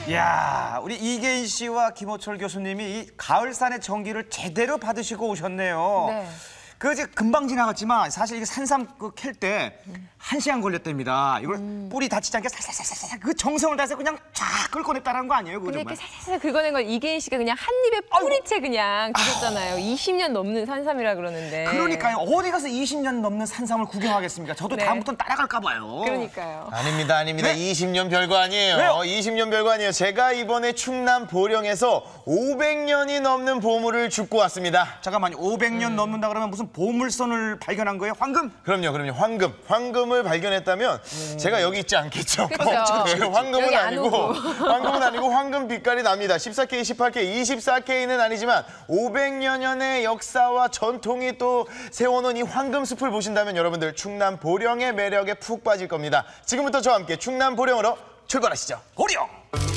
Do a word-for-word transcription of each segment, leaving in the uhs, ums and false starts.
이야, 우리 이계인 씨와 김호철 교수님이 이 가을산의 전기를 제대로 받으시고 오셨네요. 네. 그 이제 금방 지나갔지만 사실 이게 산삼 그 캘 때 한 시간 걸렸답니다. 이걸 음. 뿌리 다치지 않게 살살살살 그 정성을 다해서 그냥 쫙 긁어냈다는 거 아니에요? 그거 근데 정말? 이렇게 살살살 긁어낸 건 이계인 씨가 그냥 한 입에 뿌리채 그냥 드셨잖아요. 이십 년 넘는 산삼이라 그러는데. 그러니까요. 어디 가서 이십 년 넘는 산삼을 구경하겠습니까? 저도 네. 다음부터는 따라갈까 봐요. 그러니까요. 아닙니다, 아닙니다. 네? 이십 년 별거 아니에요. 왜요? 이십 년 별거 아니에요. 제가 이번에 충남 보령에서 오백 년이 넘는 보물을 줍고 왔습니다. 잠깐만요. 오백 년 넘는다 그러면 무슨 보물선을 발견한 거예요? 황금? 그럼요, 그럼요. 황금. 황금을 발견했다면 제가 여기 있지 않겠죠. 그쵸. 네, 황금은 여기 안 아니고, 오고. 황금은 아니고 황금 빛깔이 납니다. 십사 케이, 십팔 케이, 이십사 케이는 아니지만 오백여 년의 역사와 전통이 또 세워놓은 이 황금 숲을 보신다면 여러분들 충남 보령의 매력에 푹 빠질 겁니다. 지금부터 저와 함께 충남 보령으로 출발하시죠. 보령!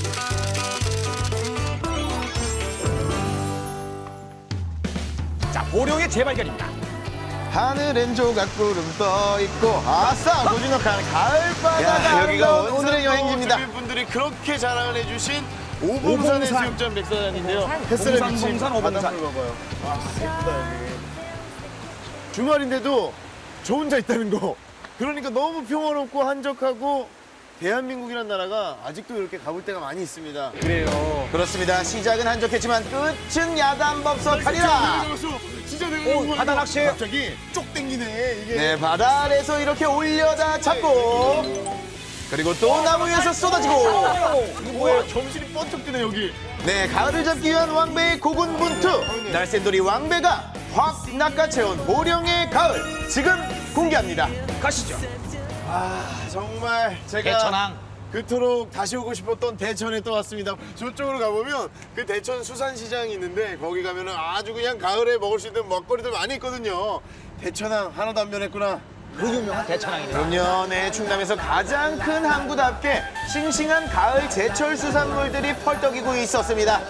자, 보령의 재발견입니다. 하늘엔 조각구름 떠있고 아싸 고즈넉한 가을바다가 야, 여기가 아름다운 오늘의 여행지입니다. 주민분들이 그렇게 자랑을 해주신 오봉산 오봉산. 해수욕장 백사장인데요. 햇살에 햇살에 비친 봉산, 오봉산. 바닷물 봐봐요. 와, 예쁘다 여기. 주말인데도 저 혼자 있다는 거. 그러니까 너무 평화롭고 한적하고 대한민국이란 나라가 아직도 이렇게 가볼 때가 많이 있습니다. 그래요. 그렇습니다. 시작은 한적했지만 끝은 야단법석하리라. 진짜 내가 오, 바다 낚시. 갑자기 쭉 땡기네 이게. 네, 바다 아래에서 이렇게 올려다 잡고 그리고 또 나무 위에서 쏟아지고 이거 뭐야? 정신이 번쩍 드네 여기. 네, 가을을 잡기 위한 왕배의 고군분투 날쌘돌이 왕배가 확 낚아채운 보령의 가을 지금 공개합니다. 가시죠. 아 정말 제가 대천항. 그토록 다시 오고 싶었던 대천에 또 왔습니다. 저쪽으로 가보면 그 대천 수산시장이 있는데 거기 가면은 아주 그냥 가을에 먹을 수 있는 먹거리들 많이 있거든요. 대천항 하나도 안 변했구나. 그 유명한 대천항이네요. 그럼요, 네, 충남에서 가장 큰 항구답게 싱싱한 가을 제철 수산물들이 펄떡이고 있었습니다.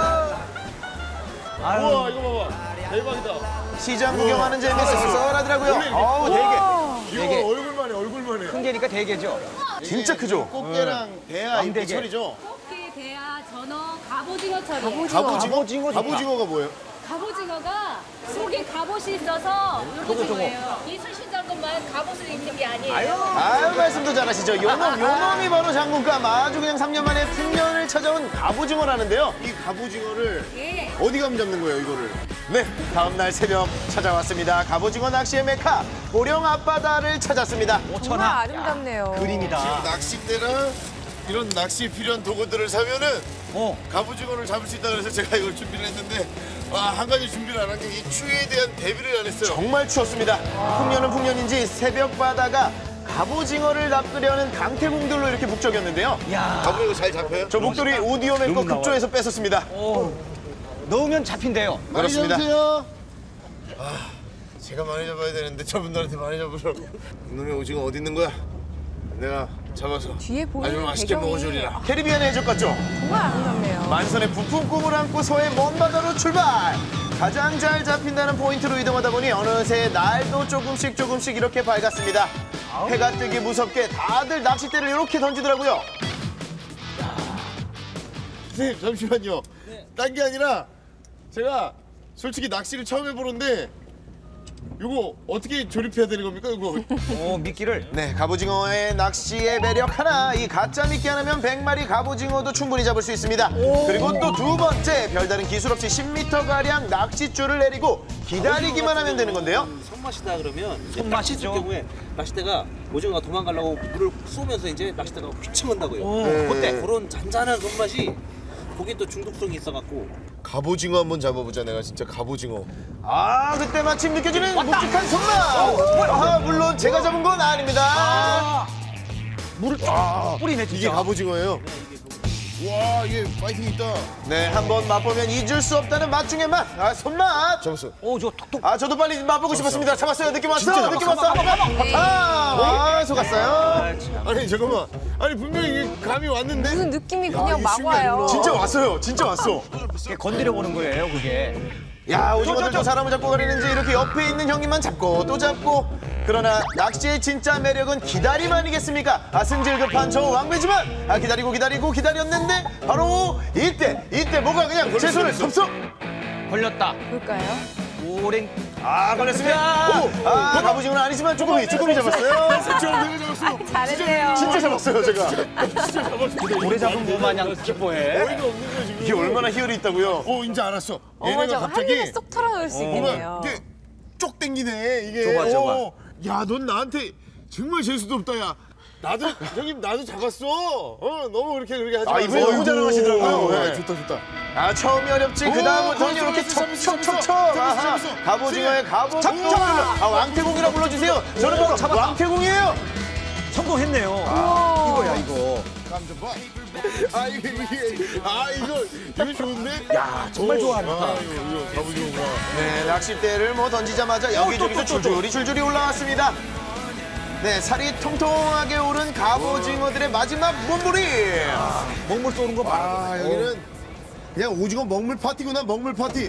우와 이거 봐봐. 대박이다. 시장 구경하는 재미에 쏠쏠하더라고요. 어우, 되게. 이거 얼굴만 해 얼굴만 해. 큰 게니까 대게죠. 진짜 크죠? 꽃게랑 대하 왕대게. 이철이죠. 꽃게, 대하, 전어, 갑오징어처럼. 갑오징어? 갑오징어 좋다. 갑오징어가 뭐예요? 갑오징어가 속에 갑옷이 있어서 이렇게 거예요. 이순신 장군만 갑옷을 입는 게 아니에요. 아유, 말씀도 잘하시죠. 요놈, 요놈이 바로 장군감. 아주 그냥 삼 년 만에 풍년을 찾아온 갑오징어라는데요. 이 갑오징어를 예. 어디 가면 잡는 거예요 이거를? 네, 다음 날 새벽 찾아왔습니다. 갑오징어 낚시의 메카 보령 앞바다를 찾았습니다. 정말 오천항. 아름답네요. 그림이다. 낚싯대랑 이런 낚시에 필요한 도구들을 사면은 어. 갑오징어를 잡을 수 있다 그래서 제가 이걸 준비를 했는데 와, 한 가지 준비를 안 한 게 이 추위에 대한 대비를 안 했어요. 정말 추웠습니다. 풍년은 풍년인지 새벽 바다가 갑오징어를 낚으려는 강태공들로 이렇게 북적였는데요. 야. 갑오징어 잘 잡혀요? 저 목도리 오디오 메커 너무 나와요. 급조해서 뺐었습니다. 오. 넣으면 잡힌대요. 많이 그렇습니다. 잡으세요. 아, 제가 많이 잡아야 되는데 저분들한테 많이 잡으라고. 이놈의 오징어 어디 있는 거야? 내가 잡아서 뒤에 보이는 아주 맛있게 배경이 먹어주리라. 캐리비안의 해적 같죠? 정말 아름답네요. 만선의 부푼 꿈을 안고 서해 먼 바다로 출발! 가장 잘 잡힌다는 포인트로 이동하다 보니 어느새 날도 조금씩 조금씩 이렇게 밝았습니다. 해가 뜨기 무섭게 다들 낚싯대를 이렇게 던지더라고요. 선생님 잠시만요. 딴 게 아니라 제가 솔직히 낚시를 처음 해보는데 이거 어떻게 조립해야 되는 겁니까? 이거 오, 미끼를. 네, 갑오징어의 낚시의 매력 하나, 이 가짜 미끼 하나면 백 마리 갑오징어도 충분히 잡을 수 있습니다. 그리고 또 두 번째, 별다른 기술 없이 십 미터가량 낚싯줄을 내리고 기다리기만 하면 되는 건데요. 손맛이다 그러면 이제 손맛이죠. 낚시 쓸 경우에 낚싯대가 오징어가 도망가려고 물을 쏘면서 이제 낚싯대가 휘청한다고요. 오, 네. 그때. 그런 잔잔한 손맛이 거기 또 중독성이 있어갖고 갑오징어 한번 잡아보자. 내가 진짜 갑오징어. 아, 그때 마침 느껴지는 묵직한 손맛! 아, 물론 제가 잡은 건 아닙니다. 물을 쫙 뿌리네, 진짜. 이게 갑오징어예요? 와, 이게 파이팅 있다. 네, 한번 맛보면 잊을 수 없다는 맛 중의 맛! 아, 손맛! 잡았어. 오, 저 톡톡. 아, 저도 빨리 맛보고 싶었습니다. 잡았어요. 느낌 왔어? 진짜 느낌 잡았어. 왔어? 아, 아, 속았어요. 아니 잠깐만. 아니 분명히 이게 감이 왔는데. 무슨 느낌이 야, 그냥 이게 막 쉽게 와요. 아니구나. 진짜 왔어요. 진짜 왔어. 이렇게 건드려 보는 거예요, 그게. 야, 오징어들도 사람을 잡고 가려는지 이렇게 옆에 있는 형님만 잡고 또 잡고 그러나 낚시의 진짜 매력은 기다림 아니겠습니까? 아, 승질급한 저 왕배지만 아, 기다리고 기다리고 기다렸는데 바로 이때 이때 뭐가 그냥 제 손을 섭섭 걸렸다. 볼까요? 오랭. 아, 걸렸습니다. 오, 아, 갑오징어는 아니지만 쭈꾸미 쭈꾸미 잡았어요. 진짜 내가 잡았어. 잘했네요. 진짜 잡았어요, 제가. 오래 잡은 뭐 마냥 기뻐해. 어이가 없는 거야 지금. 이게 얼마나 희열이 있다고요? 어, 이제 알았어. 어머, 저거 한 입에 쏙 털어넣을 수 있겠네요. 이게 쪽 땡기네 이게. 줘봐, 줘봐. 어, 야, 넌 나한테 정말 재수도 없다, 야. 나도 형님 나도 잡았어. 어, 너무 그렇게 그렇게 하지 아, 마세요. 이분이 너무 자랑하시더라고요. 어, 네. 네, 좋다 좋다. 아, 처음이 어렵지. 그 다음부터는 오, 이렇게 재밌어, 재밌어, 척척척척. 재밌어, 아하, 재밌어. 갑오징어의 갑오. 아, 왕태공이라 불러주세요. 저는 바로 왕태공이에요. 성공했네요. 이거야 이거. 감좀 봐. 아, 이게 이게 아, 이거 이거 좋은데? 야 정말 좋아한다. 아, 이거 이거 갑오징어가. 네, 낚싯대를 뭐 던지자마자 여기저기서 줄줄이 줄줄이 올라왔습니다. 네, 살이 통통하게 오른 갑오징어들의 마지막 몸부림. 먹물 쏘는 거 봐. 아, 여기는 그냥 오징어 먹물 파티구나, 먹물 파티.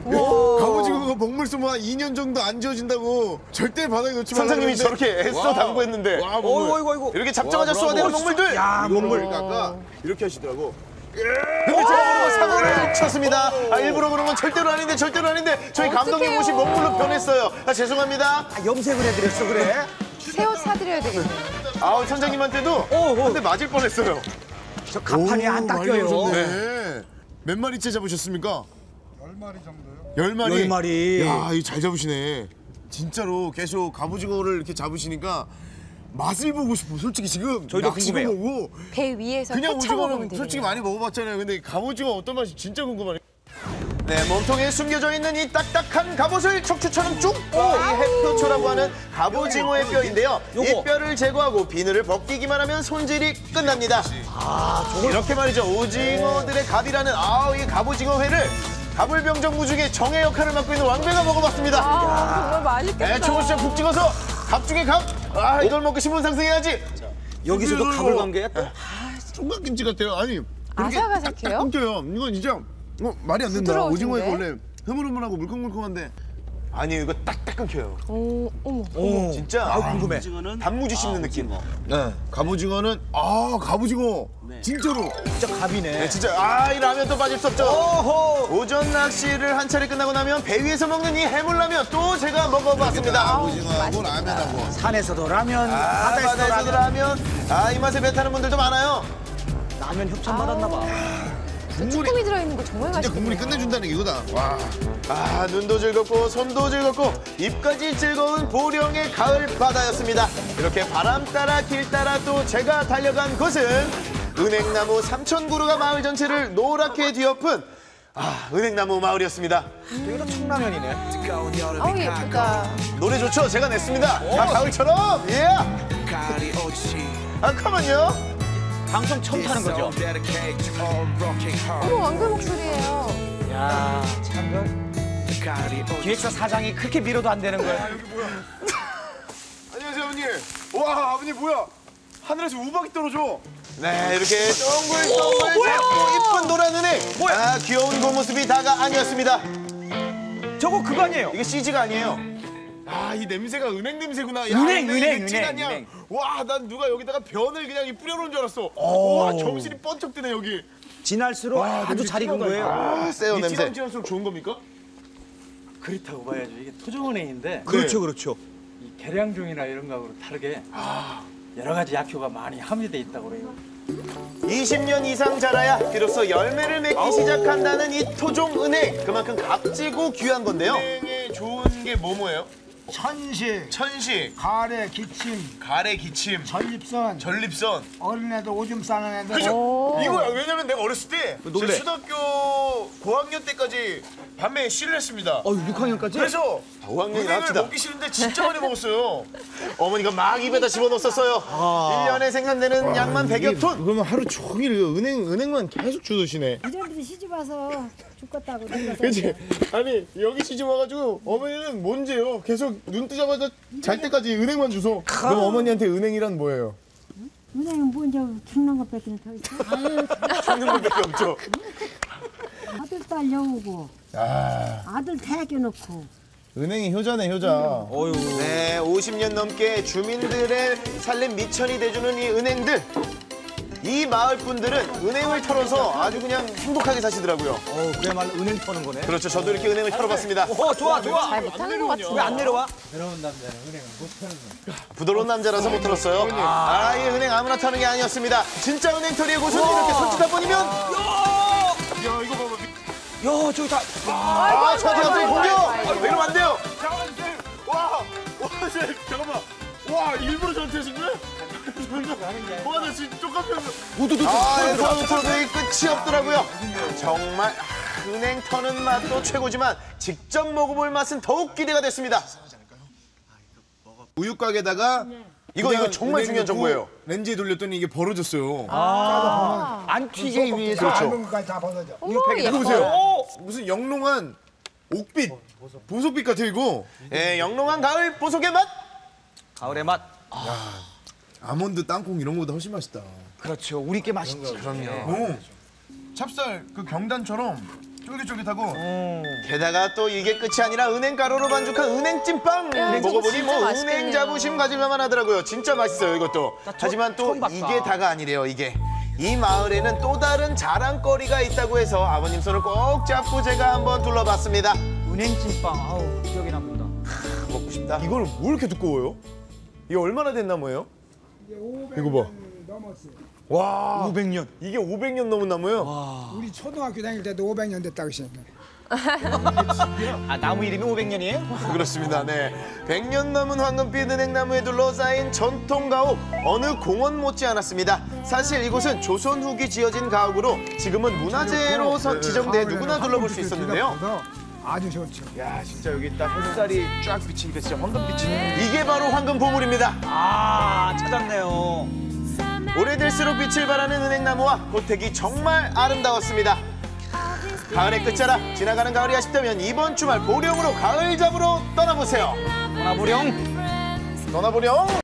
갑오징어가 먹물 쏘면 한 이 년 정도 안 지워진다고 절대 바닥에 놓지 말라고. 선장님이 저렇게 애써 당부했는데 와, 어이구 먹물. 어이구 어이구. 이렇게 잡자마자 쏘아대는 먹물들. 야 먹물 먹물. 아까 이렇게 하시더라고. 근데 제가 사고를 쳤습니다. 아, 일부러 그런 건 절대로 아닌데 절대로 아닌데 저희 감독님 어떡해요. 옷이 먹물로 변했어요. 아, 죄송합니다. 아, 염색을 해드렸어 그래. 새 옷 사드려야 되겠네요. 아우, 선장님한테도 오, 오. 한 대 맞을 뻔했어요. 저 간판이 안 닦여요. 네. 몇 마리째 잡으셨습니까? 열 마리 정도요. 열 마리? 열 마리. 야, 이거 잘 잡으시네. 진짜로 계속 갑오징어를 이렇게 잡으시니까 맛을 보고 싶어. 솔직히 지금 저희도 낚시도 궁금해요. 보고 배 위에서 그냥 회차 먹으면 오징어는 되겠네요. 솔직히 많이 먹어봤잖아요. 근데 갑오징어 어떤 맛이 진짜 궁금하네. 네, 몸통에 숨겨져 있는 이 딱딱한 갑옷을 척추처럼 쭉 뻗어 이 해표초라고 하는 갑오징어의 뼈인데요. 이 요거. 뼈를 제거하고 비늘을 벗기기만 하면 손질이 끝납니다. 이렇게 말이죠. 오징어들의 갑이라는 아우, 이 갑오징어 회를 갑을병정 무중에 정의 역할을 맡고 있는 왕배가 먹어봤습니다. 아, 정말 맛있겠다. 네, 초고추장 푹 찍어서 갑 중에 갑. 아, 이걸 먹고 신분 상승해야지. 여기서도 이거- 갑을 관계야 또. 총각김치 같아요. 아니 이렇게 아삭아삭해요? 딱딱 끊겨요. 이건 진짜 어, 말이 안 된다. 부드러우신데? 오징어가 원래 흐물흐물하고 물컹물컹한데 아니, 이거 딱딱 끊겨요. 오, 어머. 오, 진짜 아 궁금해. 오징어는 단무지 씹는 느낌. 네. 갑오징어는 아 갑오징어 진짜로 진짜 갑이네. 네, 진짜 아, 이 라면 또 빠질 수 없죠. 오호. 오전 낚시를 한 차례 끝나고 나면 배 위에서 먹는 이 해물라면 또 제가 먹어봤습니다. 갑오징어하고 라면하고 산에서도 라면, 아, 바다에서도 바다에서도 라면. 라면. 아, 이 맛에 배 타는 분들도 많아요. 라면 협찬 받았나 봐. 쭈꾸미 들어있는 거 정말 진짜 맛있겠네요. 국물이 끝내준다는 게 이거다. 와. 아, 눈도 즐겁고 손도 즐겁고 입까지 즐거운 보령의 가을 바다였습니다. 이렇게 바람 따라 길 따라 또 제가 달려간 곳은 은행나무 삼천그루가 마을 전체를 노랗게 뒤엎은 아, 은행나무 마을이었습니다. 여기도 청라면이네. 아우, 예쁘다. 노래 좋죠? 제가 냈습니다. 다 가을처럼. 예. 아, 잠깐만요. 방송 처음 타는 거죠. 어머, 왕글 목소리예요. 야, 참 그 기획사 사장이 그렇게 밀어도 안 되는 걸. 안녕하세요 아버님. 와 아버님 뭐야? 하늘에서 우박이 떨어져. 네, 이렇게 동글동글 작고 이쁜 노란 은행. 아, 귀여운 그 모습이 다가 아니었습니다. 저거 그거 아니에요? 이게 씨지가 아니에요. 아 이 냄새가 은행 냄새구나. 야, 은행, 은행이 은행, 진하냐? 은행, 은행. 와, 난 누가 여기다가 변을 그냥 뿌려놓은 줄 알았어. 와, 정신이 번쩍 뜨네 여기. 지날수록 아주 잘 익은 거예요. 아, 세요 냄새. 지난 지날수록 좋은 겁니까? 그렇다고 봐야죠. 이게 토종은행인데 그렇죠, 그렇죠. 이 계량종이나 이런 거하고 다르게 여러 가지 약효가 많이 함유돼 있다고 그래요. 이십 년 이상 자라야 비로소 열매를 맺기 시작한다는 이 토종 은행. 그만큼 값지고 귀한 건데요. 은행에 좋은 게 뭐뭐예요? 천식, 천식, 가래, 기침, 가래 기침, 전립선, 전립선. 어린애들 오줌 싸는 애들. 그죠? 이거 왜냐면 내가 어렸을 때 놀래. 제가 초등학교 고학년 때까지 밤에 쉬를 했습니다. 어, 육 학년까지? 그래서 오 학년이나 은행을 합시다. 먹기 싫은데 진짜 많이 먹었어요. 어머니가 막 입에다 집어넣었어요. 일 년에 생산되는 양만 백여 톤. 그러면 하루 종일 은행 은행만 계속 주드시네. 이제부터 시집 와서 죽겠다고 늙어서 그렇지? 아니 여기 시집 와가지고 어머니는 뭔지요? 계속 눈 뜨자마자 잘 때까지 은행만 주소. 그럼 어머니한테 은행이란 뭐예요? 은행은 뭐 이제 죽는 것밖에 더 있어. 아유, 죽는 것밖에 없죠. 아들 딸 여우고 아, 아들 대겨 놓고 은행이 효자네, 효자. 어유. 네, 오십 년 넘게 주민들의 살림 미천이 돼주는 이 은행들. 이 마을 분들은 은행을 털어서 아주 그냥 행복하게 사시더라고요. 어, 그야말로 은행 터는 거네. 그렇죠, 저도 이렇게 은행을 털어봤습니다. 어, 좋아, 좋아. 잘 못하는 것 같은데. 왜 안 내려와? 새로운 남자는 은행을 못 하는 거야. 부드러운 남자라서 못 들었어요. 아, 이 은행 아무나 타는 게 아니었습니다. 진짜 은행 털이의 곳은 이렇게 손짓 한 번이면 야, 이거 봐봐. 야, 저기 다. 아, 저한테 갑자기 공격! 아, 이러면 안 돼요. 잠깐만, 쌤. 와, 와, 쌤, 잠깐만. 와, 일부러 저한테 하신 거야? 와, 나 진짜 똑같아서. 아, 털어도 털어도 이 끝이 없더라고요. 정말 아, 은행 터는 맛도 최고지만 직접 먹어볼 맛은 더욱 기대가 됐습니다. 우유 가게다가 이거 이거 정말 중요한 정보예요. 렌즈에 돌렸더니 이게 벌어졌어요. 안 튀기 위해서. 그렇죠. 것까지 다 벗어져. 어머, 예뻐. 보세요. 무슨 영롱한 옥빛, 보석빛 같아 이거. 예, 영롱한 가을 보석의 맛. 가을의 맛. 아몬드, 땅콩 이런 거보다 훨씬 맛있다. 그렇죠. 우리 게 맛있지. 그럼요. 오, 찹쌀 그 경단처럼 쫄깃쫄깃하고. 게다가 또 이게 끝이 아니라 은행 가루로 반죽한 은행 찐빵 야, 이거 먹어보니 진짜 뭐 맛있겠네요. 은행 자부심 가질만 하더라고요. 진짜 맛있어요 이것도. 나 처- 하지만 또 처음 봤다. 이게 다가 아니래요. 이게 이 마을에는 또 다른 자랑거리가 있다고 해서 아버님 손을 꼭 잡고 제가 한번 둘러봤습니다. 은행 찐빵. 아우, 기억이 납니다. 먹고 싶다. 이걸 왜 이렇게 두꺼워요? 이게 얼마나 된 나무예요? 이거 봐. 넘었어요. 와, 오백 년. 이게 오백 년 넘은 나무예요? 우리 초등학교 다닐 때도 오백 년 됐다고 생각해. 아, 나무 이름이 오백 년이에요? 그렇습니다. 네, 백 년 넘은 황금빛 은행나무에 둘러싸인 전통 가옥 어느 공원 못지 않았습니다. 사실 이곳은 조선 후기 지어진 가옥으로 지금은 문화재로 서- 지정돼 누구나 둘러볼 수 있었는데요. 아주 좋죠. 야, 진짜 여기 딱 햇살이 쫙 비치니까 진짜 황금빛이. 이게 바로 황금 보물입니다. 아, 찾았네요. 오래될수록 빛을 발하는 은행나무와 고택이 정말 아름다웠습니다. 가을의 끝자락, 지나가는 가을이 아쉽다면 이번 주말 보령으로 가을 잡으러 떠나보세요. 떠나보령. 떠나보령.